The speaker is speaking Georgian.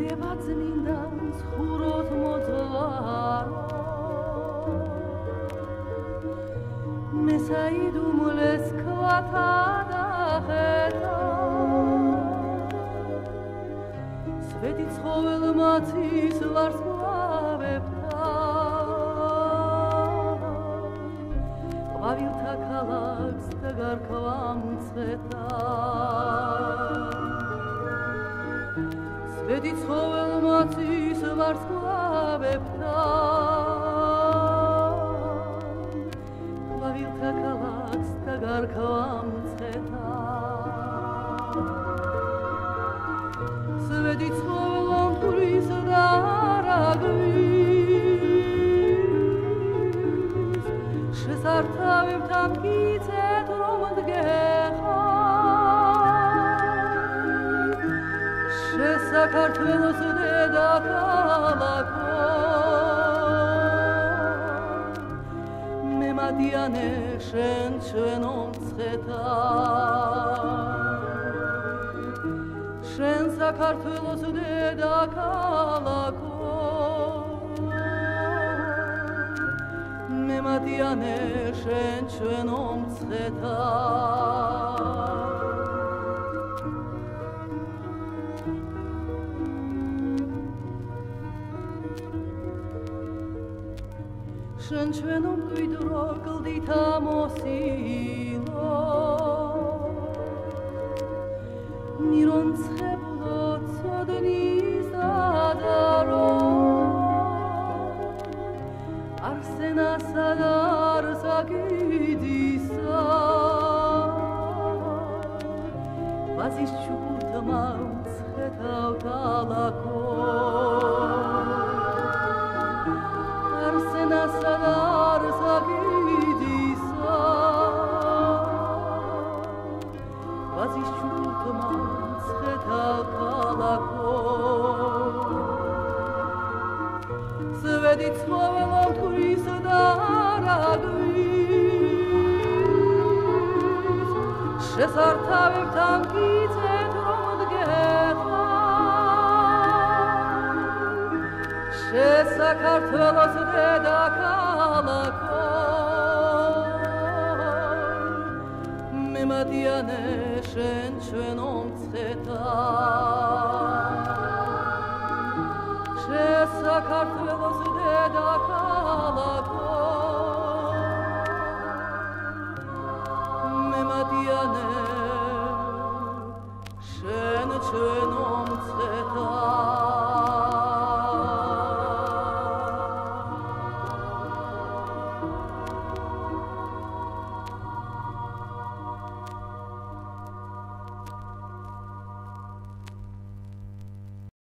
წმინდა ხუროთ მოძარო მესაიდუმლეს ქვათა და ხედა სვეტი ცხოველმაცის ვარსკვლავებთან ყვავილთა ქალაქს და გარკვამცხეთა სვეტი ცხოველმაცის ვარსკვლავებთან ყვავილთა ქალაქს და გარკვამცხეთა სვეტი ცხოველმთვლის და არაგვის შესართავებთან გიცეთ რომ დგეხარ საქართველოს დედაქალაქო მემადიანე შენ ჩვენო მცხეთა შენ საქართველოს დედაქალაქო მემადიანე შენ ჩვენო მცხეთა შენ ჩვენო მკვიდრო კლდითა მოსილო მირონცხებულო ცოდნის დადარო არსენასა და არსაკიდისა ვაზის ჩუქურთმა მცხეთავ ქალაქო არსენასა და არსაკიდისა ვაზის ჩუქურთმა მცხეთავ ქალაქო სვეტი ცხოველმთვლის და არაგვის შესართავებთან გიცეთ რომ დგეხარ საქართველოს დედაქალაქო მემადიანე შენ ჩვენო მცხეთა საქართველოს დედაქალაქო მემადიანე შენ